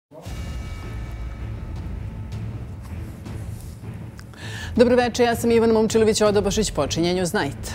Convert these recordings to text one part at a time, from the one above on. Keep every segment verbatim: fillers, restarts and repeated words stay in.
Dobro večer, ja sam Ivana Momčilović-Odobašić, počinje Newsnight.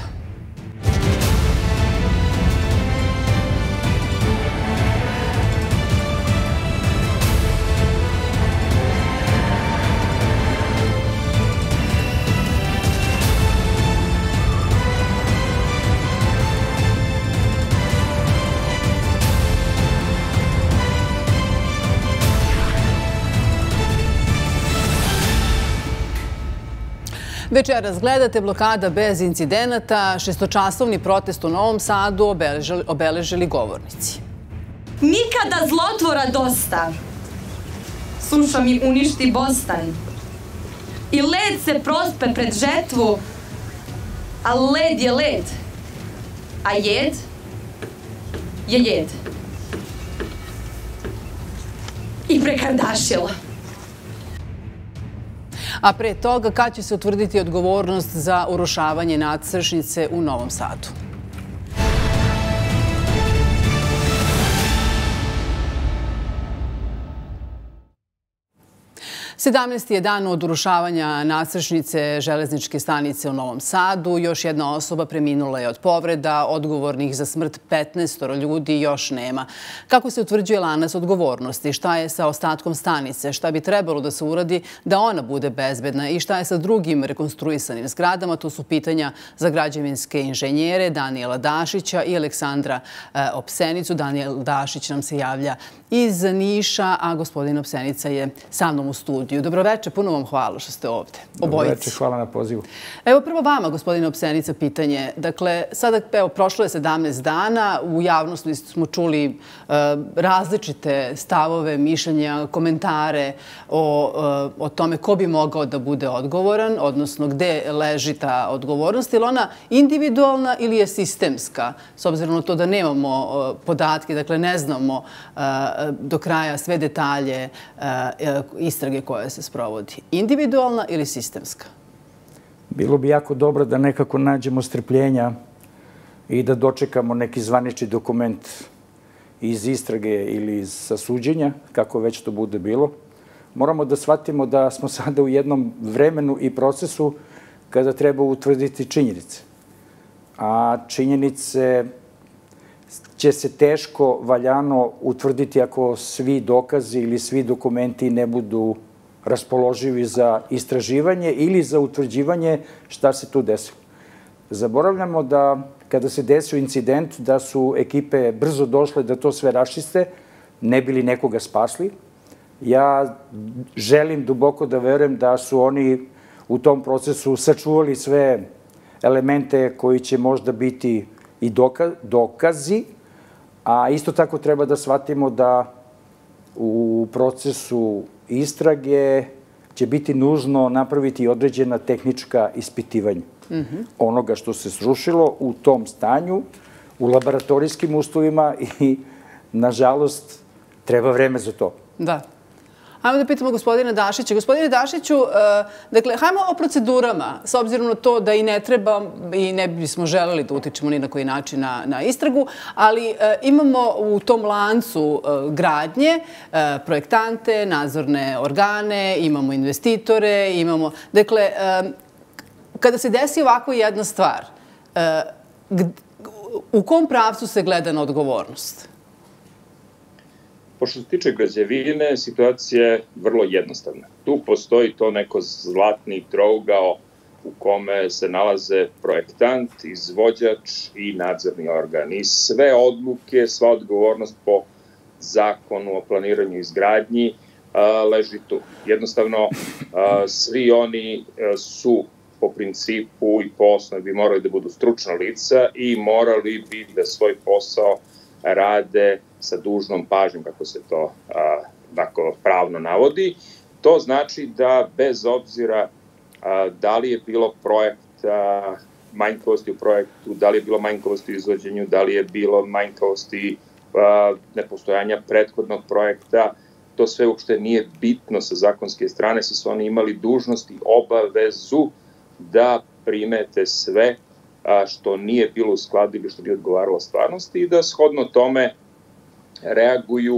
Večeras gledate blokada bez incidenata, šestočasovni protest u Novom Sadu obeležili govornici. Nikada zlotvora dosta. Suša mi uništi bostan. I led se prospe pred žetvu, a led je led. A jed je jed. I prekardašila. A pre toga, kad će se utvrditi odgovornost za urušavanje nadstrešnice u Novom Sadu? sedamnaesti je dan od urušavanja nadstrešnice železničke stanice u Novom Sadu. Još jedna osoba preminula je od povreda, odgovornih za smrt petnaestoro ljudi još nema. Kako se utvrđuje lanac odgovornosti? Šta je sa ostatkom stanice? Šta bi trebalo da se uradi da ona bude bezbedna? I šta je sa drugim rekonstruisanim zgradama? To su pitanja za građevinske inženjere Danijela Dašića i Aleksandra Opsenicu. Danijel Dašić nam se javlja iz Niša, a gospodin Opsenica je sa mnom u studiju. Dobroveče, puno vam hvala što ste ovde. Dobroveče, hvala na pozivu. Evo prvo vama, gospodine Opsenica, pitanje. Dakle, sada, evo, prošlo je sedamnaest dana, u javnosti smo čuli različite stavove, mišljenja, komentare o tome ko bi mogao da bude odgovoran, odnosno gde leži ta odgovornost, ili ona individualna ili je sistemska, s obzirom na to da nemamo podatke, dakle ne znamo do kraja sve detalje istrage koja se sprovodi. Individualna ili sistemska? Bilo bi jako dobro da nekako nađemo strpljenja i da dočekamo neki zvanični dokument iz istrage ili iz suđenja, kako već to bude bilo. Moramo da shvatimo da smo sada u jednom vremenu i procesu kada treba utvrditi činjenice. A činjenice će se teško, valjano utvrditi ako svi dokazi ili svi dokumenti ne budu raspoloživi za istraživanje ili za utvrđivanje šta se tu desilo. Zaboravljamo da kada se desio incident da su ekipe brzo došle da to sve raščiste, ne bili nekoga spasli. Ja želim duboko da verujem da su oni u tom procesu sačuvali sve elemente koji će možda biti i dokazi, a isto tako treba da shvatimo da u procesu istrage će biti nužno napraviti određena tehnička ispitivanja onoga što se srušilo u tom stanju, u laboratorijskim uslovima i, nažalost, treba vreme za to. Da. Hajmo da pitamo gospodina Dašića. Gospodine Dašiću, dakle, hajmo o procedurama, s obzirom na to da i ne treba i ne bismo želeli da utičemo ni na koji način na istragu, ali imamo u tom lancu gradnje projektante, nadzorne organe, imamo investitore, imamo... Dakle, kada se desi ovako jedna stvar, u kom pravcu se gleda na odgovornost? Pošto se tiče građevine, situacija je vrlo jednostavna. Tu postoji to neko zlatni trougao u kome se nalaze projektant, izvođač i nadzorni organ. I sve odluke, sva odgovornost po zakonu o planiranju i izgradnji leži tu. Jednostavno, svi oni su po principu i po osnovi bi morali da budu stručna lica i morali bi da svoj posao rade sa dužnom pažnjom, kako se to tako pravno navodi. To znači da bez obzira da li je bilo projekta, manjkavosti u projektu, da li je bilo manjkavosti u izvođenju, da li je bilo manjkavosti nepostojanja prethodnog projekta, to sve uopšte nije bitno sa zakonske strane, svi su oni imali dužnost i obavezu da primete sve što nije bilo u skladu ili što nije odgovaralo stvarnosti i da shodno tome reaguju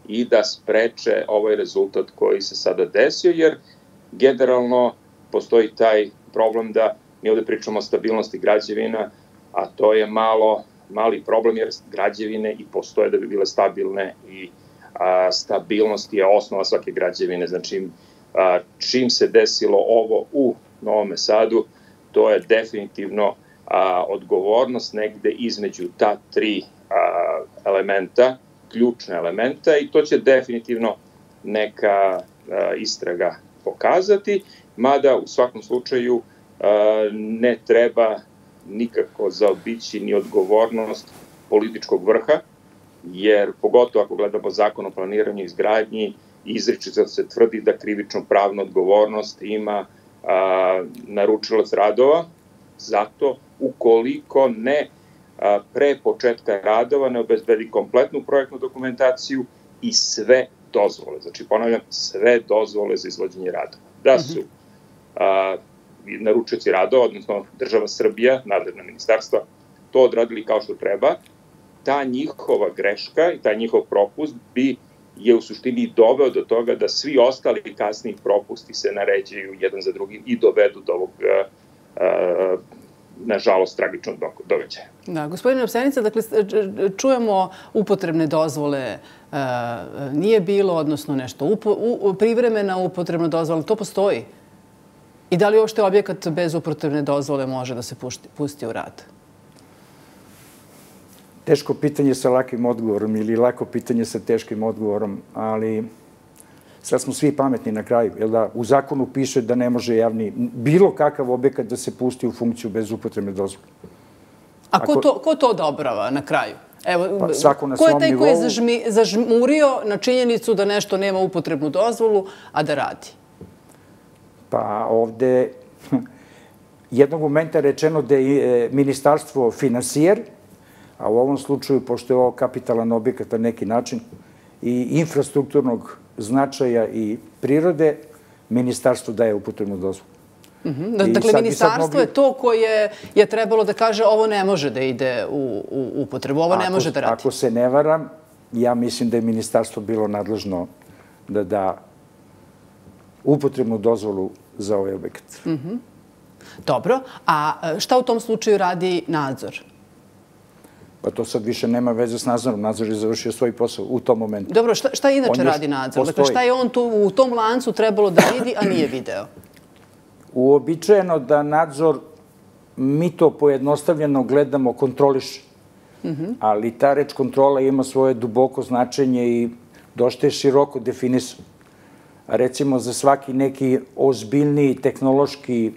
i da spreče ovaj rezultat koji se sada desio, jer generalno postoji taj problem da mi ovde pričamo o stabilnosti građevina, a to je malo, mali problem jer građevine i postoje da bi bile stabilne i a, stabilnost je osnova svake građevine. Znači, a, čim se desilo ovo u Novom Sadu, to je definitivno a, odgovornost negde između ta tri a, elementa, ključne elementa, i to će definitivno neka a, istraga pokazati, mada u svakom slučaju a, ne treba nikako zaobići ni odgovornost političkog vrha, jer pogotovo ako gledamo zakon o planiranju i izgradnji, izričito se tvrdi da krivično pravnu odgovornost ima a, naručilac radova, zato ukoliko ne a, pre početka radova ne obezbedi kompletnu projektnu dokumentaciju i sve dozvole. Znači, ponavljam, sve dozvole za izvođenje radova. Da su a, naručioci radova, odnosno država Srbija, nadležna ministarstva, to odradili kao što treba, ta njihova greška i taj njihov propust bi je u suštini doveo do toga da svi ostali kasniji propusti se naređuju jedan za drugim i dovedu do ovog, uh, nažalost, tragičnog događaja. Da, gospodine Apsenica, dakle, čujemo upotrebne dozvole uh, nije bilo, odnosno nešto upo, u, privremena upotrebna dozvola, to postoji? I da li uopšte objekat bez upotrebne dozvole može da se pušti, pusti u rad? Teško pitanje sa lakim odgovorom ili lako pitanje sa teškim odgovorom, ali sad smo svi pametni na kraju. Jer da u zakonu piše da ne može javni, bilo kakav objekat da se pusti u funkciju bez upotrebne dozvole. A ko, Ako, to, ko to odobrava na kraju? Evo, pa, svako na ko je svom taj nivou, koji je zažmi, zažmurio na činjenicu da nešto nema upotrebnu dozvolu, a da radi? Pa ovde jednog momenta je rečeno da je ministarstvo finansijer, a u ovom slučaju, pošto je ovo kapitalan objekat na neki način i infrastrukturnog značaja i prirode, ministarstvo daje upotrebnu dozvolu. Mm-hmm. Dakle, ministarstvo mogli... je to koje je trebalo da kaže ovo ne može da ide u, u upotrebu, ovo ako, ne može da radi. Ako se ne varam, ja mislim da je ministarstvo bilo nadležno da da upotrebnu dozvolu za ovaj objekat. Mm-hmm. Dobro, a šta u tom slučaju radi nadzor? Pa to sad više nema veze s nadzorom. Nadzor je završio svoj posao u tom momentu. Dobro, šta, šta inače radi nadzor? Dakle, šta je on tu, u tom lancu trebalo da vidi, a nije video? Uobičajeno da nadzor, mi to pojednostavljeno gledamo, kontroliš. Mm-hmm. Ali ta reč kontrola ima svoje duboko značenje i dosta je široko definisan. Recimo, za svaki neki ozbiljniji tehnološki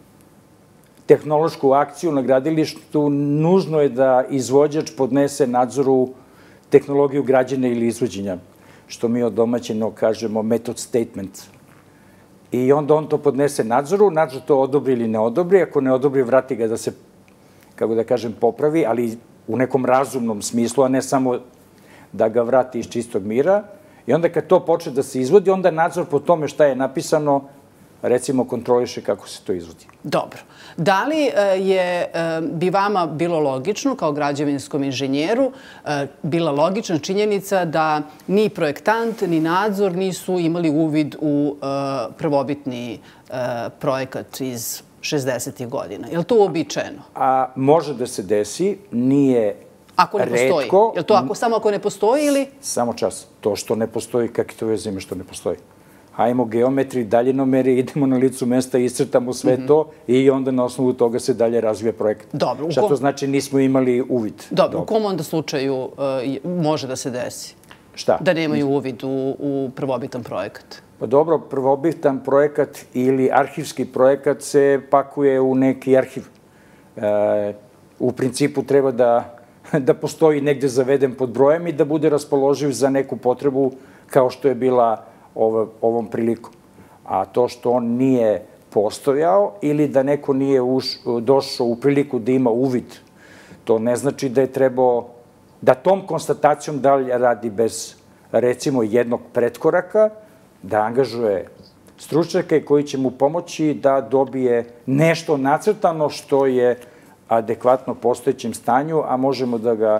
tehnološku akciju na gradilištu, nužno je da izvođač podnese nadzoru tehnologiju građenja ili izvođenja, što mi od domaćinog kažemo method statement. I onda on to podnese nadzoru, nadzor to odobri ili ne odobri, ako ne odobri, vrati ga da se, kako da kažem, popravi, ali u nekom razumnom smislu, a ne samo da ga vrati iz čistog mira. I onda kad to počne da se izvodi, onda nadzor po tome šta je napisano, recimo, kontroliše kako se to izvodi. Dobro. Da li je, bi vama bilo logično, kao građevinskom inženjeru, bila logična činjenica da ni projektant, ni nadzor nisu imali uvid u prvobitni projekat iz šezdesetih godina? Je li to uobičajeno? A može da se desi, nije ako ne postoji. retko. Je li to ako, samo ako ne postoji ili? Samo čas. To što ne postoji, kakve to veze ima što ne postoji? Hajmo geometri, daljinomeri, idemo na licu mesta, iscrtamo sve mm-hmm. to i onda na osnovu toga se dalje razvija projekat. Dobro. Šta kom... to znači nismo imali uvid? Dobro. Dobro. U kom onda slučaju uh, može da se desi? Šta? Da nemaju uvid u, u prvobitan projekat? Pa dobro, prvobitan projekat ili arhivski projekat se pakuje u neki arhiv. E, u principu treba da, da postoji negde zaveden pod brojem i da bude raspoloživ za neku potrebu kao što je bila ovom prilikom. A to što on nije postojao ili da neko nije uš, došao u priliku da ima uvid, to ne znači da je trebao da tom konstatacijom dalje radi bez, recimo, jednog pretkoraka, da angažuje stručnjake koji će mu pomoći da dobije nešto nacrtano što je adekvatno postojećem stanju, a možemo da ga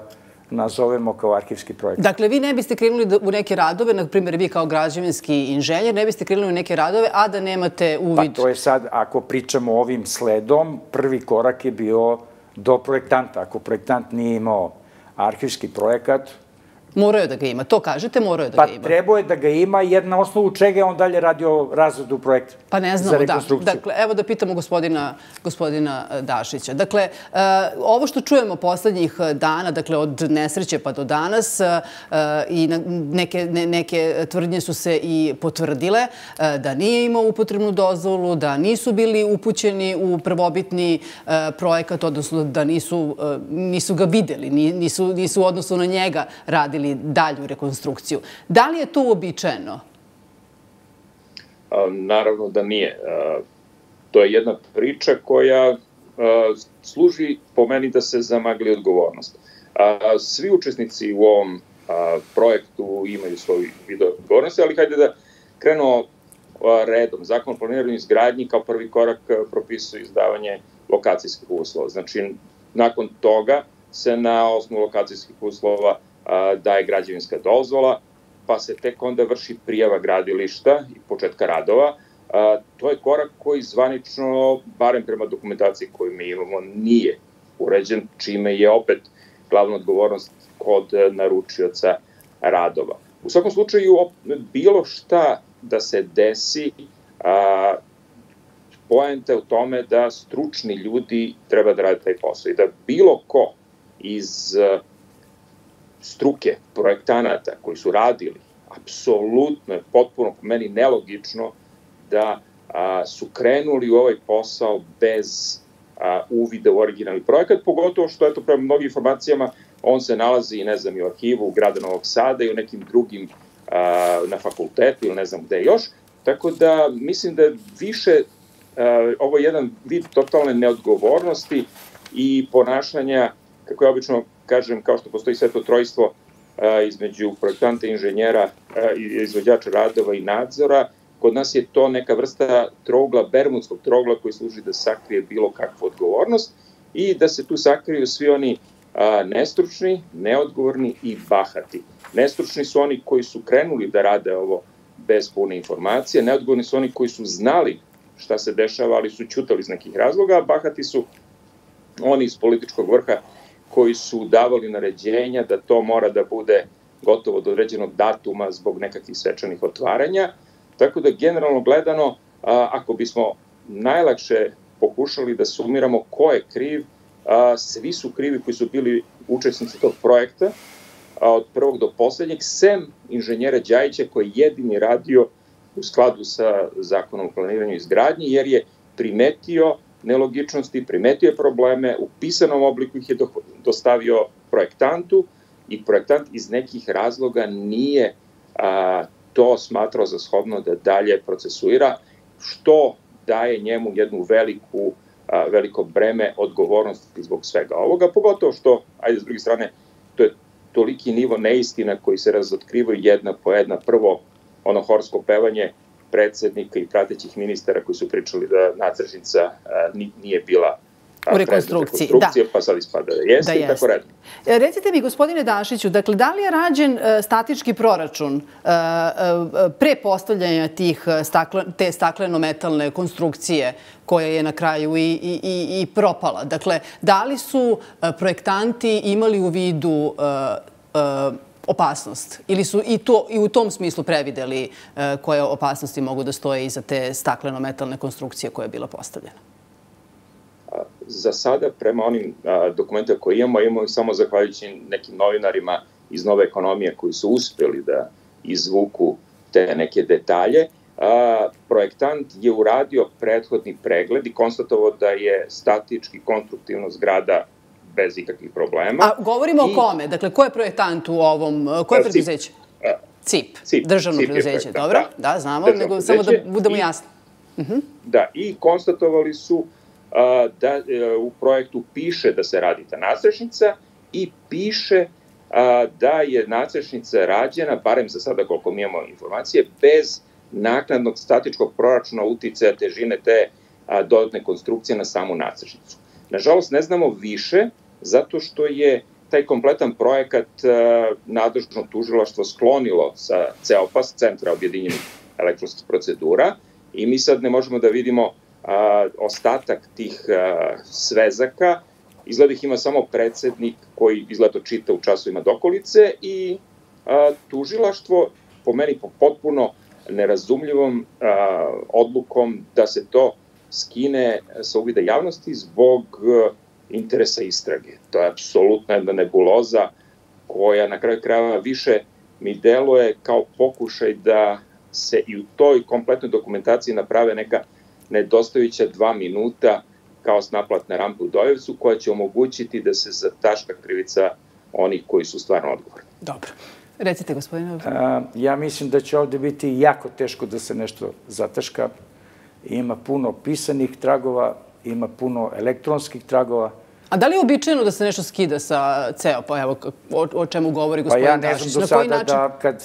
nazovemo kao arhivski projekat. Dakle, vi ne biste krenuli u neke radove, na primjer vi kao građevinski inženjer, ne biste krenuli u neke radove, a da nemate uvid? Pa to je sad, ako pričamo ovim sledom, prvi korak je bio do projektanta. Ako projektant nije imao arhivski projekat, morao je da ga ima, to kažete, morao je da ga ima. Pa trebao je da ga ima, jer na osnovu čega je on dalje radio razredu projekta za rekonstrukciju. Pa ne znamo, da. Dakle, evo da pitamo gospodina Dašića. Dakle, ovo što čujemo poslednjih dana, dakle, od nesreće pa do danas, i neke tvrdnje su se i potvrdile, da nije imao upotrebnu dozvolu, da nisu bili upućeni u prvobitni projekat, odnosno da nisu ga videli, nisu u odnosu na njega radili dalju rekonstrukciju. Da li je to uobičajeno? Naravno da nije. To je jedna priča koja služi po meni da se zamagli odgovornost. Svi učesnici u ovom projektu imaju svoj vid odgovornosti, ali hajde da krenemo redom. Zakon o planiranju i izgradnji kao prvi korak propisuje izdavanje lokacijskih uslova. Znači, nakon toga se na osnovu lokacijskih uslova daje građevinska dozvola, pa se tek onda vrši prijava gradilišta i početka radova. To je korak koji zvanično, barem prema dokumentaciji koju mi imamo, nije uređen, čime je opet glavna odgovornost kod naručioca radova. U svakom slučaju, bilo šta da se desi, poenta je u tome da stručni ljudi treba da rade taj posao i da bilo ko iz struke, projektanata koji su radili, apsolutno je potpuno po meni nelogično da su krenuli u ovaj posao bez uvida u originalni projekat, pogotovo što, eto, prema mnogim informacijama, on se nalazi, ne znam, i u arhivu grada Novog Sada i u nekim drugim na fakultetu ili ne znam gde još, tako da mislim da više ovo je jedan vid totalne neodgovornosti i ponašanja, kako ja obično kažem, kao što postoji sveto trojstvo između projektanta, inženjera, izvođača radova i nadzora, kod nas je to neka vrsta trougla, bermudskog trougla koji služi da sakrije bilo kakvu odgovornost i da se tu sakriju svi oni nestručni, neodgovorni i bahati. Nestručni su oni koji su krenuli da rade ovo bez pune informacije, neodgovorni su oni koji su znali šta se dešava, ali su ćutali iz nekih razloga, a bahati su oni iz političkog vrha koji su davali naređenja da to mora da bude gotovo do određenog datuma zbog nekakvih svečanih otvaranja. Tako da, generalno gledano, ako bismo najlakše pokušali da sumiramo ko je kriv, svi su krivi koji su bili učesnici tog projekta, od prvog do poslednjeg, sem inženjera Đajića koji je jedini radio u skladu sa zakonom o planiranju i izgradnji, jer je primetio nelogičnosti, primetio je probleme, u pisanom obliku ih je dostavio projektantu i projektant iz nekih razloga nije to smatrao za shodno da dalje procesuira, što daje njemu jednu veliku, veliko breme odgovornosti zbog svega ovoga, pogotovo što, ajde s druge strane, to je toliki nivo neistina koji se razotkrivaju jedna po jedna. Prvo, ono horsko pevanje predsednika i pratećih ministara koji su pričali da nadstrešnica nije bila u rekonstrukciji, da. Pa sad ispada da jeste i tako redno. Recite mi, gospodine Dašiću, dakle, da li je rađen statički proračun pre postavljanja te stakleno-metalne konstrukcije koja je na kraju i propala? Dakle, da li su projektanti imali u vidu opasnost ili su i u tom smislu prevideli koje opasnosti mogu da stoje iza te stakleno-metalne konstrukcije koja je bila postavljena? Za sada, prema onim dokumentima koje imamo, imamo ih samo zahvaljujući nekim novinarima iz Nove ekonomije koji su uspjeli da izvuku te neke detalje. Projektant je uradio prethodni pregled i konstatovao da je statički konstruktivno zgrada bez ikakvih problema. A govorimo o kome? Dakle, ko je projektant u ovom? Koje je preduzeće? C I P. Državno preduzeće, dobro? Da, znamo, nego samo da budemo jasni. Da, i konstatovali su da u projektu piše da se radi ta nadstrešnica i piše da je nadstrešnica rađena, barem za sada koliko mi imamo informacije, bez naknadnog statičkog proračuna uticaja težine te dodatne konstrukcije na samu nadstrešnicu. Nažalost, ne znamo više, zato što je taj kompletan projekat nadležno tužilaštvo sklonilo sa C E O P A, Centra objedinjenih elektronskih procedura, i mi sad ne možemo da vidimo ostatak tih svezaka. Izgleda ih ima samo predsednik koji izgleda čita u časovima dokolice i tužilaštvo, po meni po potpuno nerazumljivom odlukom da se to skine sa uvida javnosti zbog interesa istrage. To je apsolutna jedna nebuloza koja na kraju krajeva više mi deluje kao pokušaj da se i u toj kompletnoj dokumentaciji naprave neka nedostajuća dva minuta kao naplatna rampa u Dojevcu, koja će omogućiti da se zataška krivica onih koji su stvarno odgovorni. Dobro. Recite, gospodine. Ja mislim da će ovde biti jako teško da se nešto zataška. Ima puno pisanih tragova, ima puno elektronskih tragova. A da li je običajno da se nešto skida sa C E O P A, evo o čemu govori gospodin Dašić? Pa ja ne znam do sada da kad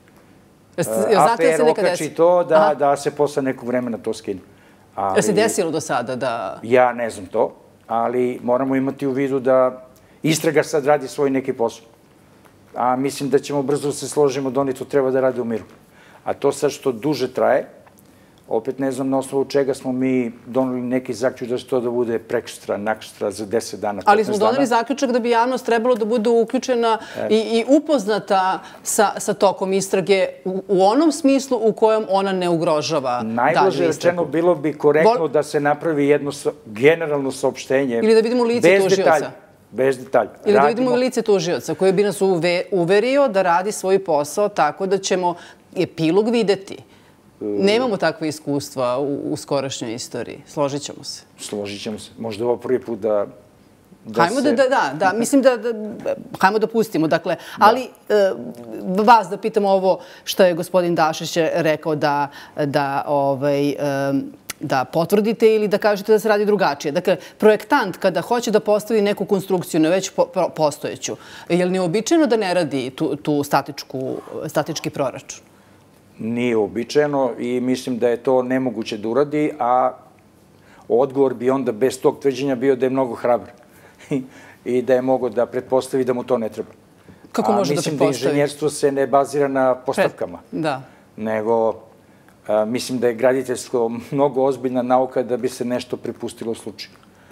A P R okači to, da se posle nekog vremena to skine. Je se desilo do sada da... Ja ne znam to, ali moramo imati u vidu da istraga sad radi svoj neki posao. A mislim da ćemo brzo se složimo da oni to treba da rade u miru. A to sad što duže traje, opet ne znam na osnovu čega smo mi doneli neki zaključak da će to da bude prekstra, nakstra za deset dana, petnaest dana. Ali smo doneli zaključak da bi javnost trebalo da bude uključena i upoznata sa tokom istrage u onom smislu u kojem ona ne ugrožava dalju istragu. Najblaže rečeno bilo bi korektno da se napravi jedno generalno saopštenje. Ili da vidimo lice tužioca. Bez detalja. Ili da vidimo lice tužioca koji bi nas uverio da radi svoj posao tako da ćemo epilog videti. Nemamo takve iskustva u skorašnjoj istoriji. Složit ćemo se. Složit ćemo se. Možda ovo prvi put da se... Hajmo da, da, da. Mislim da, hajmo da pustimo. Dakle, ali vas da pitamo ovo što je gospodin Dašić rekao da, da, ovaj, da potvrdite ili da kažete da se radi drugačije. Dakle, projektant kada hoće da postavi neku konstrukciju, ne već postojeću, je li neobičajno da ne radi tu statički proračun? Nije uobičajeno i mislim da je to nemoguće da uradi, a odgovor bi onda bez tog tvrđenja bio da je mnogo hrabar i da je mogo da pretpostavi da mu to ne treba. Kako može da pretpostavi? Mislim da inženjerstvo se ne bazira na postavkama, nego mislim da je graditeljstvo mnogo ozbiljna nauka da bi se nešto prepustilo u slučaju.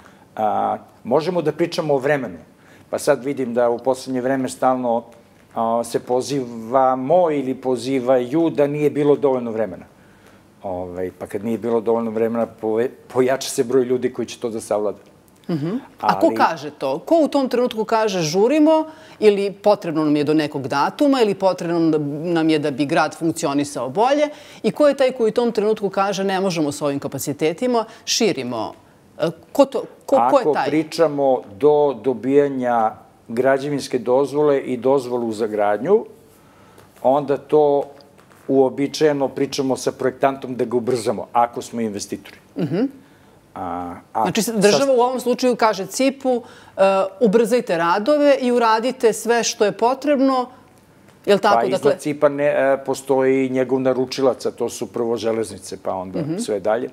Možemo da pričamo o vremenu, pa sad vidim da u poslednje vreme stalno se pozivamo ili pozivaju da nije bilo dovoljno vremena. Pa kad nije bilo dovoljno vremena, pojača se broj ljudi koji će to da savlada. A ko kaže to? Ko u tom trenutku kaže žurimo ili potrebno nam je do nekog datuma ili potrebno nam je da bi grad funkcionisao bolje i ko je taj koji u tom trenutku kaže ne možemo s ovim kapacitetima, širimo? Ko je taj? Ako pričamo do dobijanja građevinske dozvole i dozvolu za gradnju, onda to uobičajeno pričamo sa projektantom da ga ubrzamo, ako smo investitori. Znači, država u ovom slučaju kaže C I P-u ubrzajte radove i uradite sve što je potrebno, je li tako? Pa iznad C I P-a postoji njegov naručilac, a to su prvo železnice, pa onda sve dalje.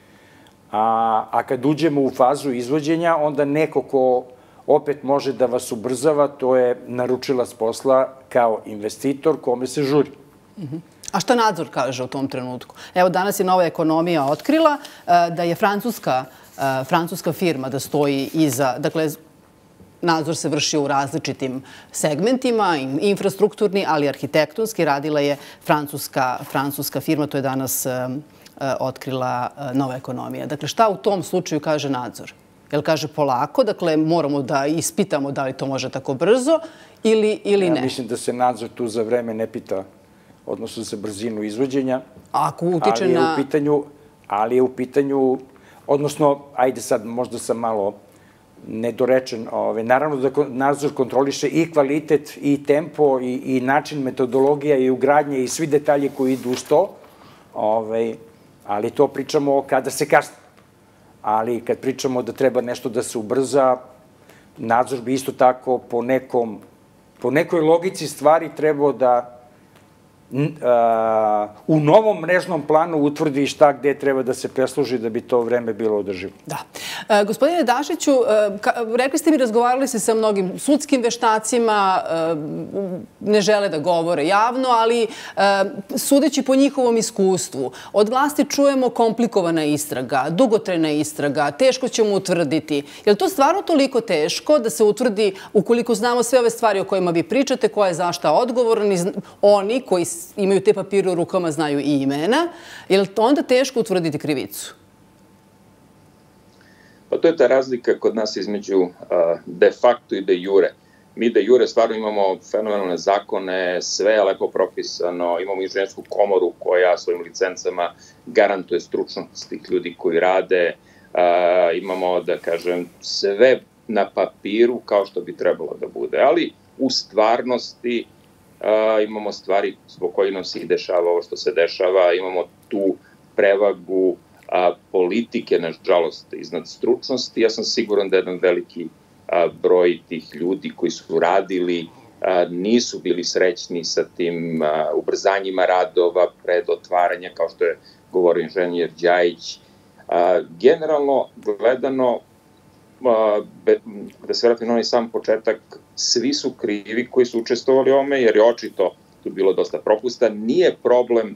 A kad uđemo u fazu izvođenja, onda neko ko opet može da vas ubrzava, to je naručilac posla kao investitor kome se žuri. A šta nadzor kaže u tom trenutku? Evo, danas je Nova ekonomija otkrila da je francuska firma da stoji iza, dakle, nadzor se vršio u različitim segmentima, infrastrukturni, ali arhitektonski, radila je francuska firma, to je danas otkrila Nova ekonomija. Dakle, šta u tom slučaju kaže nadzor? Jel kaže polako, dakle moramo da ispitamo da li to može tako brzo ili ne? Ja mislim da se nadzor tu za vreme ne pita, odnosno za brzinu izvođenja. Ako utiče na... Ali je u pitanju, odnosno, ajde sad, možda sam malo nedorečen, naravno da nadzor kontroliše i kvalitet, i tempo, i način, metodologija, i ugradnje, i svi detalji koji idu uz to, ali to pričamo kada se kasni. Ali kad pričamo da treba nešto da se ubrza, nadzor bi isto tako po nekom, po nekoj logici stvari trebao da u novom mrežnom planu utvrdi šta gde treba da se presluži da bi to vreme bilo održivo. Da. Gospodine Dašiću, rekli ste mi, razgovarali ste sa mnogim sudskim veštacima, ne žele da govore javno, ali sudeći po njihovom iskustvu, od vlasti čujemo komplikovana istraga, dugotrajna istraga, teško ćemo utvrditi. Je li to stvarno toliko teško da se utvrdi, ukoliko znamo sve ove stvari o kojima vi pričate, ko je zašta odgovoran, oni koji imaju te papire u rukama, znaju i imena, je li to onda teško utvrditi krivicu? Pa to je ta razlika kod nas između de facto i de jure. Mi de jure stvarno imamo fenomenalne zakone, sve je lepo propisano, imamo inženjersku komoru koja svojim licencama garantuje stručnost tih ljudi koji rade, imamo, da kažem, sve na papiru kao što bi trebalo da bude, ali u stvarnosti imamo stvari zbog kojih nam se i dešava ovo što se dešava, imamo tu prevagu politike, nažalost, iznad stručnosti. Ja sam siguran da jedan veliki broj tih ljudi koji su radili nisu bili srećni sa tim ubrzanjima radova pred otvaranja, kao što je govorio inženjer Đajić. Generalno gledano, da se vratim na onaj sam početak, svi su krivi koji su učestvovali u ovome, jer je očito tu bilo dosta propusta. Nije problem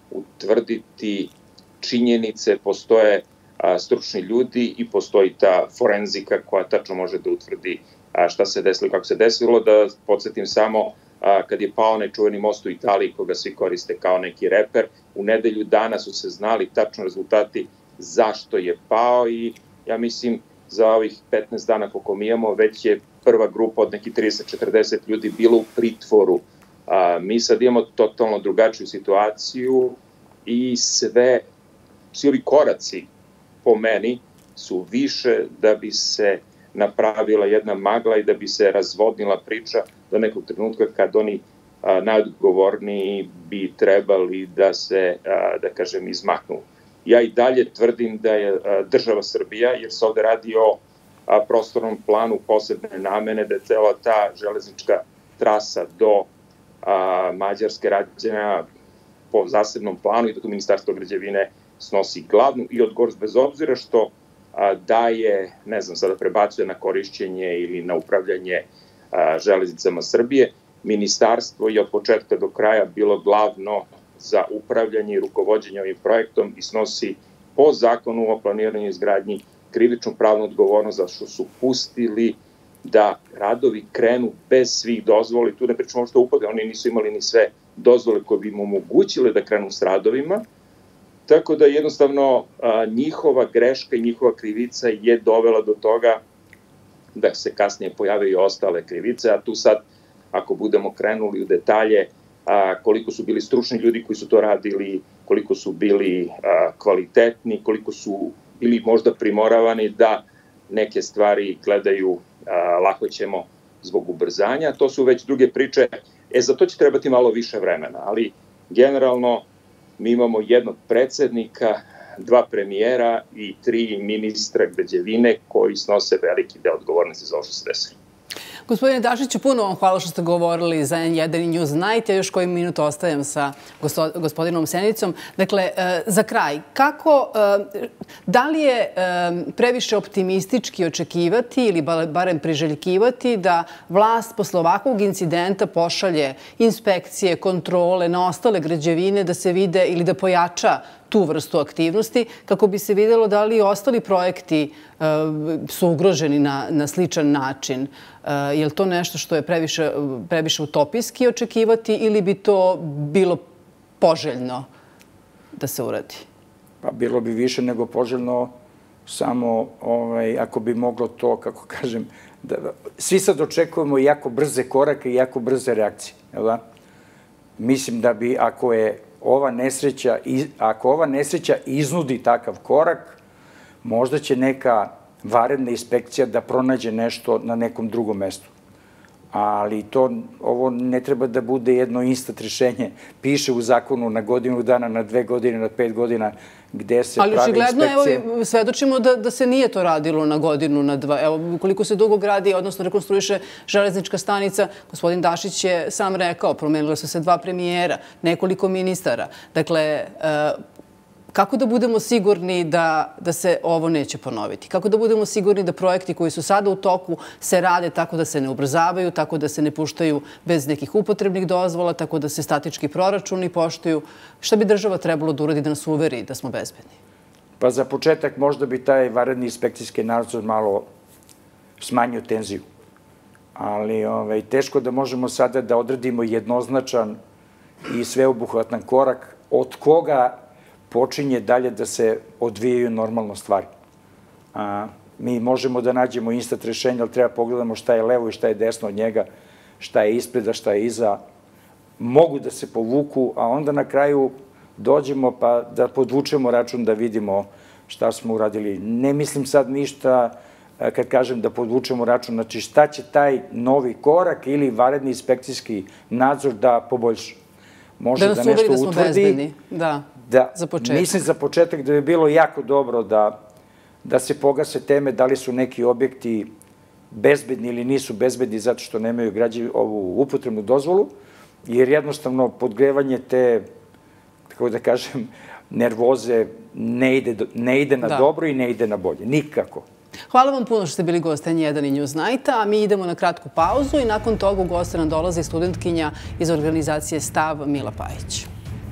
utvrditi činjenice, postoje stručni ljudi i postoji ta forenzika koja tačno može da utvrdi šta se desilo i kako se desilo. Da podsjetim samo, kad je pao onaj čuveni most u Italiji, koga svi koriste kao neki reper, u nedelju dana su se znali tačno rezultati zašto je pao i ja mislim za ovih petnaest dana koliko mi imamo, već je prva grupa od nekih trideset do četrdeset ljudi bilo u pritvoru. Mi sad imamo totalno drugačiju situaciju i sve, svi ovi koraci po meni su više da bi se napravila jedna magla i da bi se razvodnila priča do nekog trenutka kad oni najodgovorniji bi trebali da se, da kažem, izmaknu. Ja i dalje tvrdim da je država Srbija, jer se ovde radi o prostornom planu posebne namene, da je cela ta železnička trasa do Mađarske rađena po zasebnom planu i da tu Ministarstvo građevine snosi glavnu i odgovornost, bez obzira što daje, ne znam, sada prebacuje na korišćenje ili na upravljanje železnicama Srbije. Ministarstvo je od početka do kraja bilo glavno za upravljanje i rukovođenje ovim projektom i snosi po zakonu o planiranju i izgradnji krivičnu pravnu odgovornost za što su pustili da radovi krenu bez svih dozvola. Tu ne pričamo što upade, oni nisu imali ni sve dozvole koje bi im omogućile da krenu s radovima. Tako da jednostavno njihova greška i njihova krivica je dovela do toga da se kasnije pojave i ostale krivice, a tu sad, ako budemo krenuli u detalje, koliko su bili stručni ljudi koji su to radili, koliko su bili kvalitetni, koliko su bili možda primoravani da neke stvari gledaju lako ćemo zbog ubrzanja. To su već druge priče. E, za to će trebati malo više vremena, ali generalno mi imamo jednog predsednika, dva premijera i tri ministra građevine koji snose veliki deo odgovornosti za ovo što se desilo. Gospodine Dašiću, puno vam hvala što ste govorili za N jedan i Newsnight. Ja još koji minut ostajem sa gospodinom Senicom. Dakle, za kraj, kako, da li je previše optimistički očekivati ili barem priželjkivati da vlast posle ovakvog incidenta pošalje inspekcije, kontrole na ostale građevine da se vide ili da pojača tu vrstu aktivnosti kako bi se videlo da li ostali projekti su ugroženi na sličan način? Je li to nešto što je previše utopijski očekivati ili bi to bilo poželjno da se uradi? Pa bilo bi više nego poželjno, samo ako bi moglo to, kako kažem, svi sad očekujemo jako brze korake i jako brze reakcije. Mislim da bi, ako je ova nesreća, ako ova nesreća iznudi takav korak, možda će neka vanredna inspekcija da pronađe nešto na nekom drugom mestu. Ali to, ovo ne treba da bude jedno instant rešenje. Piše u zakonu na godinu dana, na dve godine, na pet godina, gde se prave inspekcije. Ali očigledno, evo, svedočimo da se nije to radilo na godinu, na dva. Evo, koliko se dugo gradi, odnosno rekonstruiše železnička stanica, gospodin Dašić je sam rekao, promenilo su se dva premijera, nekoliko ministara. Dakle, kako da budemo sigurni da se ovo neće ponoviti? Kako da budemo sigurni da projekti koji su sada u toku se rade tako da se ne ubrzavaju, tako da se ne puštaju bez nekih upotrebnih dozvola, tako da se statički proračuni poštuju? Šta bi država trebalo da uradi da nas uveri da smo bezbedni? Pa za početak možda bi taj vanredni inspekcijski nadzor malo smanjio tenziju. Ali teško da možemo sada da odredimo jednoznačan i sveobuhvatan korak od koga počinje dalje da se odvijaju normalno stvari. Mi možemo da nađemo instant rešenje, ali treba pogledamo šta je levo i šta je desno od njega, šta je ispred, a šta je iza. Mogu da se povuku, a onda na kraju dođemo pa da podvučemo račun da vidimo šta smo uradili. Ne mislim sad ništa kad kažem da podvučemo račun, znači šta će taj novi korak ili vanredni inspekcijski nadzor da poboljša. Da nas uveri da smo bezbedni, da. Za početak. Mislim za početak da bi bilo jako dobro da se pogase teme da li su neki objekti bezbedni ili nisu bezbedni zato što nemaju ovu upotrebnu dozvolu, jer jednostavno podgrevanje te, kako da kažem, nervoze ne ide na dobro i ne ide na bolje. Nikako. Hvala vam puno što ste bili gost N jedan i Newsnighta, a mi idemo na kratku pauzu i nakon toga u goste nam dolazi studentkinja iz organizacije Stav Mila Pajić.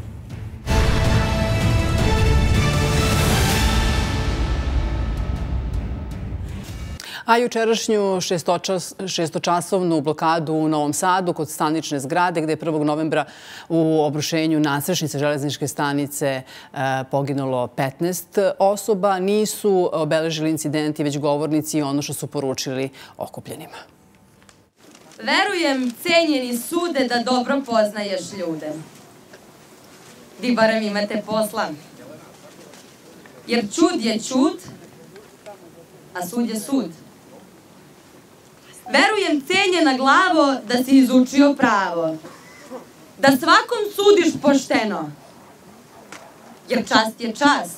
A jučerašnju šestočasovnu blokadu u Novom Sadu kod stanične zgrade, gde je prvog novembra u obrušenju nadstrešnice železničke stanice poginulo petnaest osoba, nisu obeležili incidenti, već govornici i ono što su poručili okupljenima. Verujem, cenjeni sude, da dobro poznaješ ljude. Vi barem imate posla. Jer čud je čud, a sud je sud. Verujem, cenjena glavo, da si izučio pravo. Da svakom sudiš pošteno. Jer čast je čast,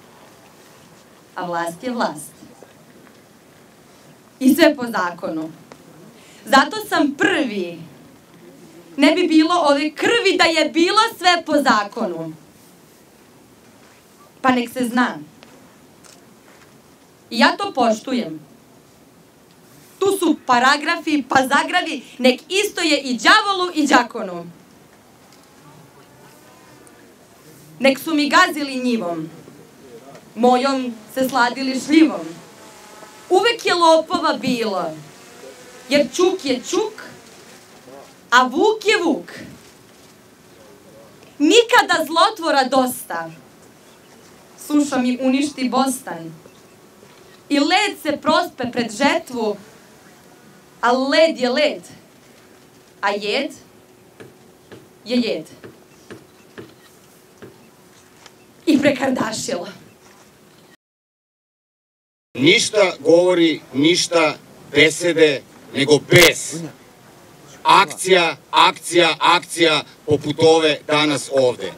a vlast je vlast. I sve po zakonu. Zato sam prvi. Ne bi bilo ove krvi da je bilo sve po zakonu. Pa nek se zna. I ja to poštujem. Tu su paragrafi, pa zagravi, nek istoje i đavolu i đakonu. Nek su mi gazili njivom, mojom se sladili šljivom. Uvek je lopova bilo, jer čuk je čuk, a vuk je vuk. Nikada zlotvora dosta, suša mi uništi bostan. I led se prospe pred žetvu, a led je led, a jed je jed. I prekardašila. Ništa govori, ništa besede, nego bes. Akcija, akcija, akcija, poput ove danas ovde.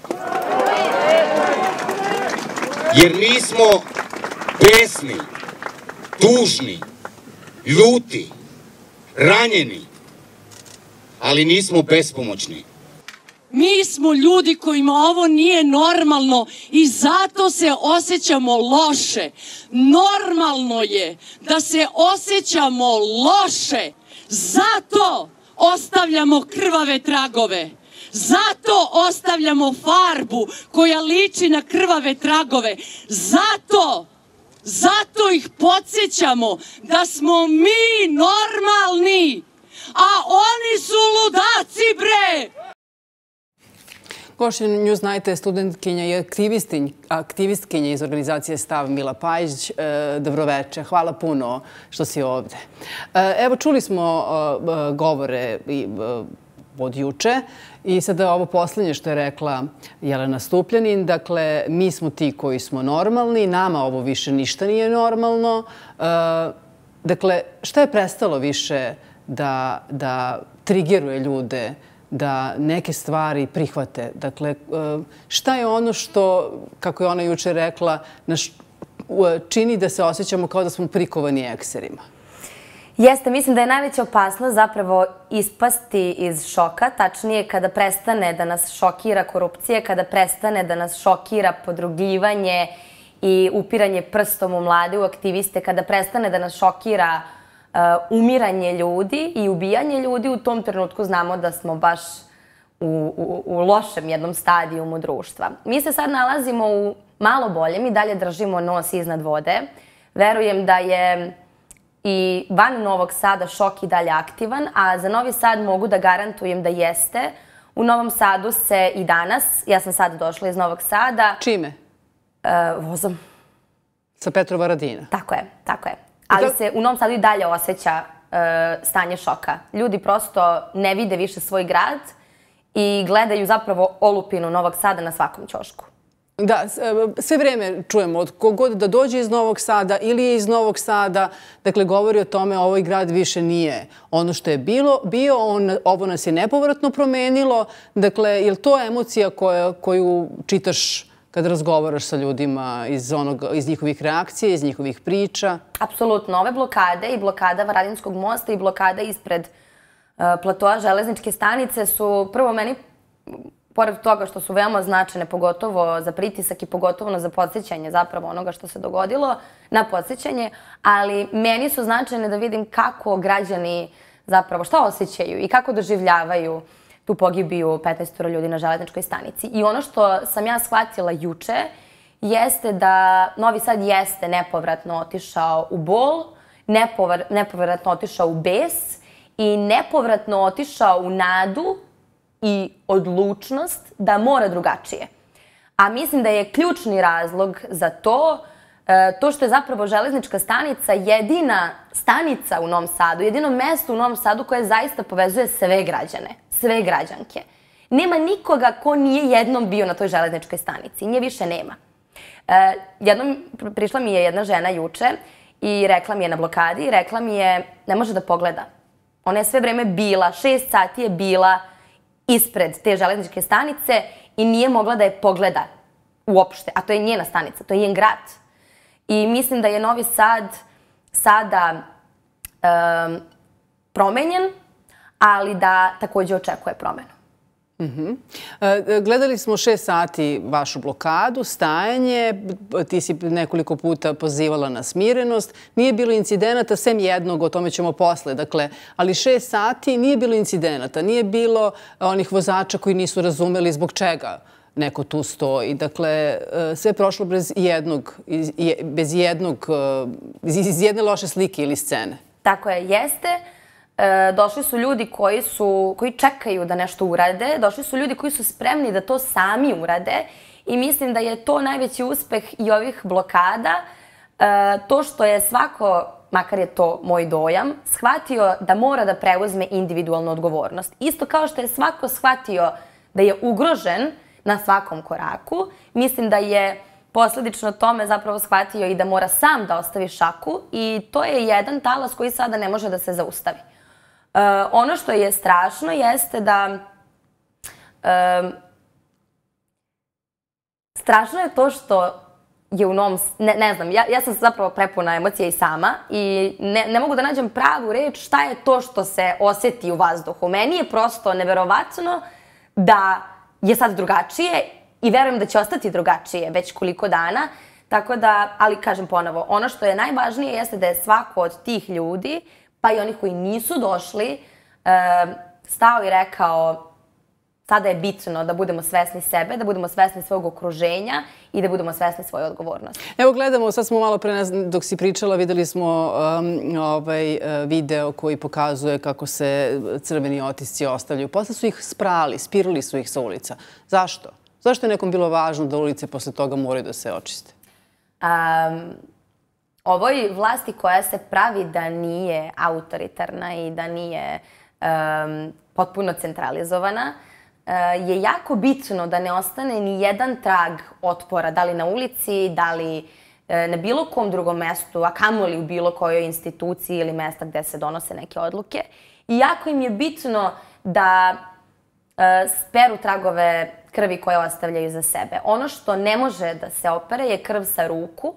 Jer mi smo besni, tužni, ljuti, ranjeni, ali nismo bespomoćni. Mi smo ljudi kojima ovo nije normalno i zato se osjećamo loše. Normalno je da se osjećamo loše. Zato ostavljamo krvave tragove. Zato ostavljamo farbu koja liči na krvave tragove. Zato, zato ih podsjećamo da smo mi normalni, a oni su ludaci, bre! Gošća Newsnighta je studentkinja i aktivistkinja iz organizacije Stav Mila Pajić. Dobroveče, hvala puno što si ovde. Evo, čuli smo govore od juče i sada ovo poslednje što je rekla Jelena Stupljanin. Dakle, mi smo ti koji smo normalni, nama ovo više ništa nije normalno. Dakle, šta je prestalo više da, da trigeruje ljude, da neke stvari prihvate. Dakle, šta je ono što, kako je ona juče rekla, naš čini da se osjećamo kao da smo prikovani ekserima? Jeste, mislim da je najveća opasnost zapravo ispasti iz šoka, tačnije kada prestane da nas šokira korupcija, kada prestane da nas šokira podrugljivanje i upiranje prstom u mlade, u aktiviste, kada prestane da nas šokira umiranje ljudi i ubijanje ljudi, u tom trenutku znamo da smo baš u, u, u lošem jednom stadijumu društva. Mi se sad nalazimo u malo boljem i dalje držimo nos iznad vode. Verujem da je i van Novog Sada šok i dalje aktivan, a za Novi Sad mogu da garantujem da jeste. U Novom Sadu se i danas, ja sam sad došla iz Novog Sada. Čime? Vozom. Sa Petrovaradina? Tako je, tako je. Ali se u Novom Sadu i dalje osjeća stanje šoka. Ljudi prosto ne vide više svoj grad i gledaju zapravo olupinu Novog Sada na svakom ćošku. Da, sve vreme čujemo od kogod da dođe iz Novog Sada ili je iz Novog Sada, dakle, govori o tome ovaj grad više nije ono što je bilo, bio, on, ovo nas je nepovratno promenilo. Dakle, je li to emocija koja, koju čitaš kad razgovaraš sa ljudima iz, onog, iz njihovih reakcija, iz njihovih priča? Apsolutno. Ove blokade i blokada Varadinskog mosta i blokada ispred uh, platoa železničke stanice su prvo meni, pored toga što su veoma značajne, pogotovo za pritisak i pogotovo za podsjećanje zapravo onoga što se dogodilo, na podsjećanje, ali meni su značajne da vidim kako građani zapravo šta osjećaju i kako doživljavaju tu pogibiju petnaestoro ljudi na železničkoj stanici. I ono što sam ja shvatila juče jeste da Novi Sad jeste nepovratno otišao u bol, nepovr, nepovratno otišao u bes i nepovratno otišao u nadu i odlučnost da mora drugačije. A mislim da je ključni razlog za to to što je zapravo železnička stanica jedina stanica u Novom Sadu, jedino mesto u Novom Sadu koje zaista povezuje sve građane, sve građanke. Nema nikoga ko nije jednom bio na toj železničkoj stanici. Nje više nema. Jednom prišla mi je jedna žena juče i rekla mi je na blokadi i rekla mi je ne može da pogleda. Ona je sve vreme bila, šest sati je bila ispred te železničke stanice i nije mogla da je pogleda uopšte. A to je njena stanica, to je njen grad. I mislim da je Novi Sad sada um, promenjen, ali da također očekuje promenu. Mm-hmm. e, gledali smo šest sati vašu blokadu, stajanje, ti si nekoliko puta pozivala na smirenost. Nije bilo incidenata, sem jednog, o tome ćemo posle. Dakle, ali šest sati nije bilo incidenata, nije bilo onih vozača koji nisu razumeli zbog čega neko tu stoji. Dakle, sve je prošlo bez jednog, bez jednog, iz jedne loše slike ili scene. Tako je, jeste. Došli su ljudi koji su, koji čekaju da nešto urade, došli su ljudi koji su spremni da to sami urade i mislim da je to najveći uspeh i ovih blokada, to što je svako, makar je to moj dojam, shvatio da mora da preuzme individualnu odgovornost. Isto kao što je svako shvatio da je ugrožen na svakom koraku, mislim da je posledično tome zapravo shvatio i da mora sam da ostavi šaku i to je jedan talas koji sada ne može da se zaustavi. Uh, ono što je strašno jeste da um, strašno je to što je u Novom Sadu, ne, ne znam, ja, ja sam zapravo prepuna emocija i sama i ne, ne mogu da nađem pravu reč šta je to što se osjeti u vazduhu. Meni je prosto neverovatno da je sad drugačije i verujem da će ostati drugačije već koliko dana. Tako da, ali kažem ponovo, ono što je najvažnije jeste da je svako od tih ljudi, pa i onih koji nisu došli, stao i rekao sada je bitno da budemo svesni sebe, da budemo svesni svog okruženja i da budemo svesni svoje odgovornosti. Evo gledamo, sad smo malo pre nas, dok si pričala, videli smo um, ovaj video koji pokazuje kako se crveni otisci ostavljaju. Posle su ih sprali, spirali su ih sa ulica. Zašto? Zašto je nekom bilo važno da ulice posle toga moraju da se očiste? Um, ovoj vlasti koja se pravi da nije autoritarna i da nije um, potpuno centralizovana, je jako bitno da ne ostane ni jedan trag otpora, da li na ulici, da li na bilo kom drugom mestu, a kamoli u bilo kojoj instituciji ili mesta gde se donose neke odluke. I jako im je bitno da speru tragove krvi koje ostavljaju za sebe. Ono što ne može da se opere je krv sa ruku,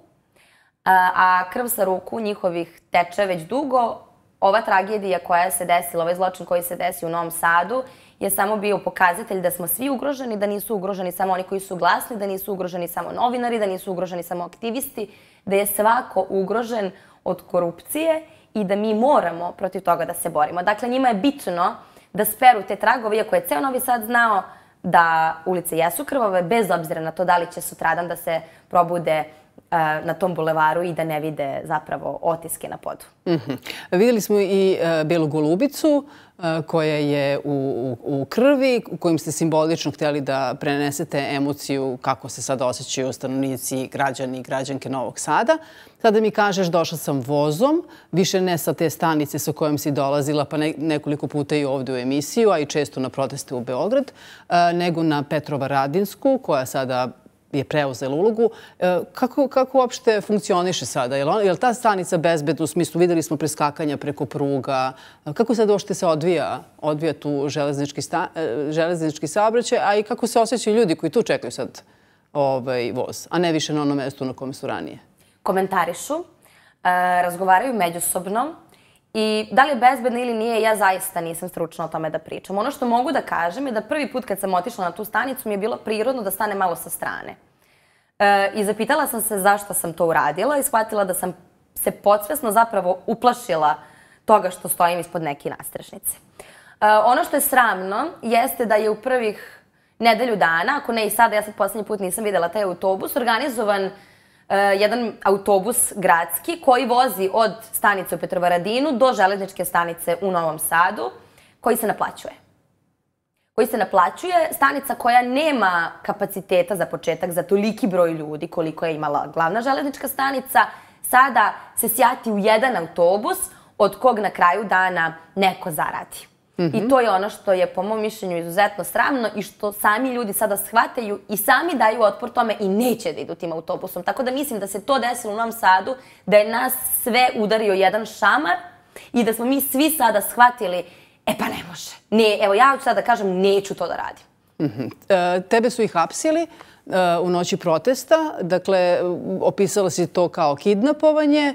a krv sa ruku njihovih teče već dugo. Ova tragedija koja se desila, ovaj zločin koji se desio u Novom Sadu je samo bio pokazatelj da smo svi ugroženi, da nisu ugroženi samo oni koji su glasni, da nisu ugroženi samo novinari, da nisu ugroženi samo aktivisti, da je svako ugrožen od korupcije i da mi moramo protiv toga da se borimo. Dakle, njima je bitno da speru te tragove, iako je ceo Novi Sad znao da ulice jesu krvave, bez obzira na to da li će sutradan da se probude na tom bulevaru i da ne vide zapravo otiske na podu. Vidjeli smo i Belu golubicu koja je u krvi, u kojim ste simbolično htjeli da prenesete emociju kako se sada osjećaju stanovnici, građani i građanke Novog Sada. Sada mi kažeš došla sam vozom, više ne sa te stanice sa kojom si dolazila pa nekoliko puta i ovdje u emisiju, a i često na proteste u Beograd, nego na Petrovaradinsku koja sada je preuzela ulogu. Kako uopšte funkcioniše sada? Je li ta stanica bezbedna u smislu, videli smo preskakanja preko pruga? Kako sad uopšte se odvija tu železnički saobraćaj, a i kako se osjećaju ljudi koji tu čekaju sad voz, a ne više na onom mestu na kome su ranije? Komentarišu, razgovaraju međusobno i da li je bezbedna ili nije, ja zaista nisam stručna o tome da pričam. Ono što mogu da kažem je da prvi put kad sam otišla na tu stanicu mi je bilo prirodno da stane malo sa strane. I zapitala sam se zašto sam to uradila i shvatila da sam se podsvesno zapravo uplašila toga što stojim ispod neke nastrešnice. Ono što je sramno jeste da je u prvih nedelju dana, ako ne i sada, ja sad poslednji put nisam videla taj autobus, organizovan jedan autobus gradski koji vozi od stanice u Petrovaradinu do železničke stanice u Novom Sadu, koji se naplaćuje. Koji se naplaćuje, stanica koja nema kapaciteta za početak za toliki broj ljudi koliko je imala glavna železnička stanica, sada se sjati u jedan autobus od kog na kraju dana neko zaradi. I to je ono što je po mom mišljenju izuzetno sramno i što sami ljudi sada shvataju i sami daju otpor tome i neće da idu tim autobusom. Tako da mislim da se to desilo u Novom Sadu, da je nas sve udario jedan šamar i da smo mi svi sada shvatili, e pa ne može. Evo ja ću sada da kažem, neću to da radim. Tebe su i hapsili u noći protesta, dakle opisala si to kao kidnapovanje.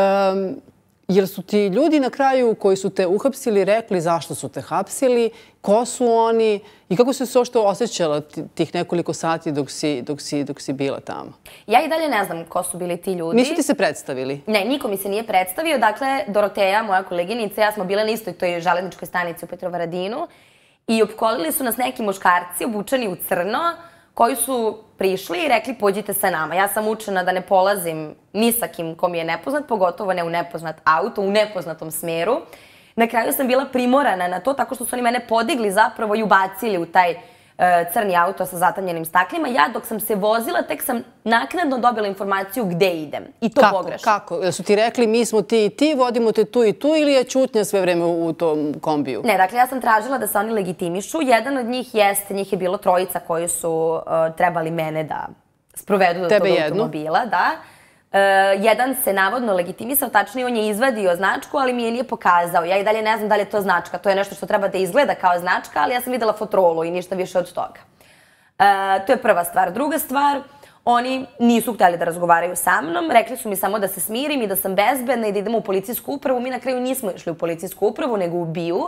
Jer su ti ljudi na kraju koji su te uhapsili rekli zašto su te hapsili, ko su oni i kako si se ošto osjećala tih nekoliko sati dok si bila tamo? Ja i dalje ne znam ko su bili ti ljudi. Nisu ti se predstavili? Ne, niko mi se nije predstavio. Dakle, Doroteja, moja koleginica, ja smo bile na istoj toj železničkoj stanici u Petrovaradinu i opkolili su nas neki muškarci obučeni u crno koji su prišli i rekli pođite sa nama. Ja sam učena da ne polazim ni sa kim ko mi je nepoznat, pogotovo ne u nepoznat auto, u nepoznatom smeru. Na kraju sam bila primorana na to tako što su oni mene podigli zapravo i ubacili u taj crni auto sa zatamljenim staklima. Ja dok sam se vozila tek sam naknadno dobila informaciju gde idem. I to pogrešno. Kako? Kako? Su ti rekli mi smo ti i ti, vodimo te tu i tu ili je ćutnja sve vreme u tom kombiju? Ne, dakle ja sam tražila da se oni legitimišu. Jedan od njih jeste, njih je bilo trojica koji su trebali mene da sprovedu do tog automobila. Da. Jedan se navodno legitimisao, tačnije on je izvadio značku, ali mi je nije pokazao. Ja i dalje ne znam da li je to značka. To je nešto što treba da izgleda kao značka, ali ja sam videla fotrolu i ništa više od toga. To je prva stvar. Druga stvar, oni nisu hteli da razgovaraju sa mnom. Rekli su mi samo da se smirim i da sam bezbedna i da idemo u policijsku upravu. Mi na kraju nismo išli u policijsku upravu, nego u BIA.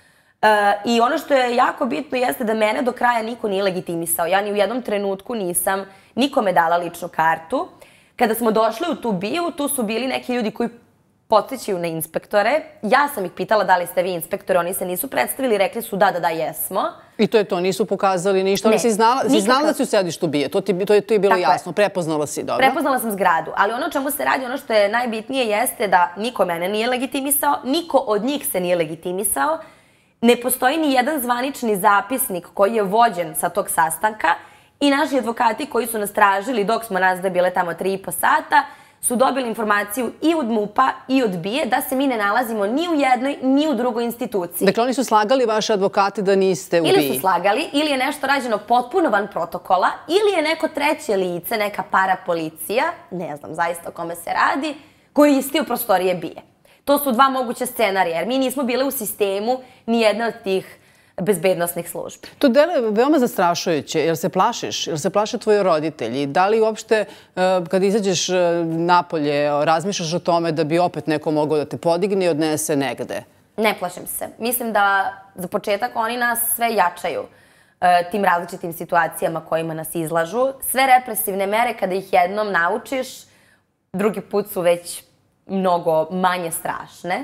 I ono što je jako bitno jeste da mene do kraja niko nije legitimisao. Ja ni u jednom trenutku nisam nikome dala ličnu kartu. Kada smo došli u tu BIA, tu su bili neki ljudi koji podsjećaju na inspektore. Ja sam ih pitala da li ste vi inspektori, oni se nisu predstavili, rekli su da, da, da, jesmo. I to je to, nisu pokazali ništa. Ne, si znala da si u sedištu BIA, to je bilo jasno, prepoznala si, dobro? Prepoznala sam zgradu, ali ono čemu se radi, ono što je najbitnije jeste da niko mene nije legitimisao, niko od njih se nije legitimisao, ne postoji ni jedan zvanični zapisnik koji je vođen sa tog sastanka i naši advokati koji su nas tražili dok smo nas da bile tamo tri i po sata su dobili informaciju i od MUP-a i od BIA da se mi ne nalazimo ni u jednoj ni u drugoj instituciji. Dakle, oni su slagali vaše advokate da niste u BIA? Ili su slagali, ili je nešto rađeno potpuno van protokola, ili je neko treće lice, neka parapolicija, ne znam zaista o kome se radi, koji je isti u prostorije BIA. To su dva moguća scenarija, jer mi nismo bile u sistemu ni jedna od tih bezbednostnih službi. To deluje veoma zastrašujuće. Jel se plašiš? Jel se plaše tvoji roditelji? Da li uopšte, kad izađeš napolje, razmišljaš o tome da bi opet neko mogao da te podigne i odnese negde? Ne plašim se. Mislim da za početak oni nas sve jačaju tim različitim situacijama kojima nas izlažu. Sve represivne mere, kada ih jednom naučiš, drugi put su već mnogo manje strašne.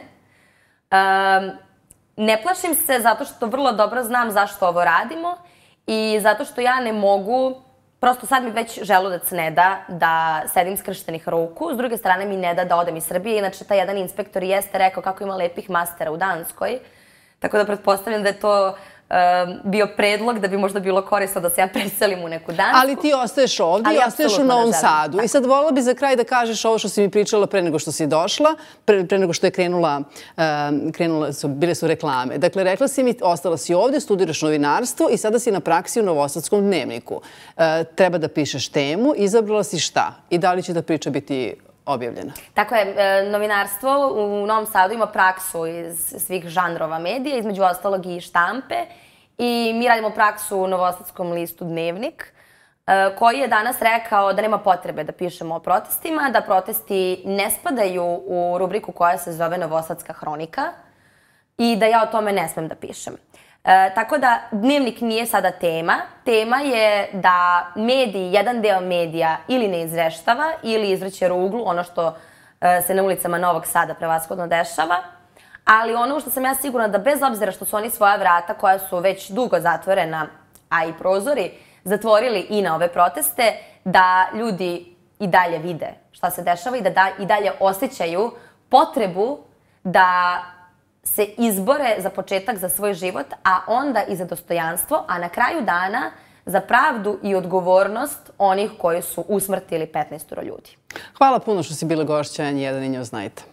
Ne plašim se zato što vrlo dobro znam zašto ovo radimo i zato što ja ne mogu, prosto sad mi već želudac ne da da sedim skrštenih ruku, s druge strane mi ne da da odem iz Srbije, inače taj jedan inspektor jeste rekao kako ima lepih mastera u Danskoj, tako da pretpostavljam da je to bio predlog da bi možda bilo korisno da se ja preselim u neku Dansku. Ali ti ostaješ ovdje i ostaješ u Novom Sadu. I sad volila bi za kraj da kažeš ovo što si mi pričala pre nego što si došla, pre nego što je krenula, bile su reklame. Dakle, rekla si mi, ostala si ovdje, studiraš novinarstvo i sada si na praksi u Novosadskom dnevniku. Treba da pišeš temu, izabrala si šta? I da li će ta priča biti objavljena? Tako je, novinarstvo u Novom Sadu ima praksu iz svih žanrova medija, između ostalog i štampe. I mi radimo praksu u Novosadskom listu Dnevnik, koji je danas rekao da nema potrebe da pišemo o protestima, da protesti ne spadaju u rubriku koja se zove Novosadska hronika i da ja o tome ne smem da pišem. Tako da Dnevnik nije sada tema. Tema je da mediji, jedan deo medija ili ne izveštava ili izvrće ruglu, ono što se na ulicama Novog Sada prevashodno dešava. Ali ono što sam ja sigurna da bez obzira što su oni svoja vrata koja su već dugo zatvorena, a i prozori, zatvorili i na ove proteste, da ljudi i dalje vide šta se dešava i da i dalje osjećaju potrebu da se izbore za početak za svoj život, a onda i za dostojanstvo, a na kraju dana za pravdu i odgovornost onih koji su usmrtili petnaestoro ljudi. Hvala puno što si bila gošća N jedan i Newsnighta.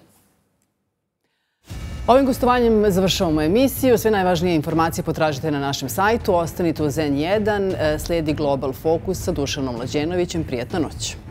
Ovim gostovanjem završavamo emisiju. Sve najvažnije informacije potražite na našem sajtu. Ostanite uz N jedan. Slijedi Global Focus sa Dušanom Mlađenovićem. Prijatna noć.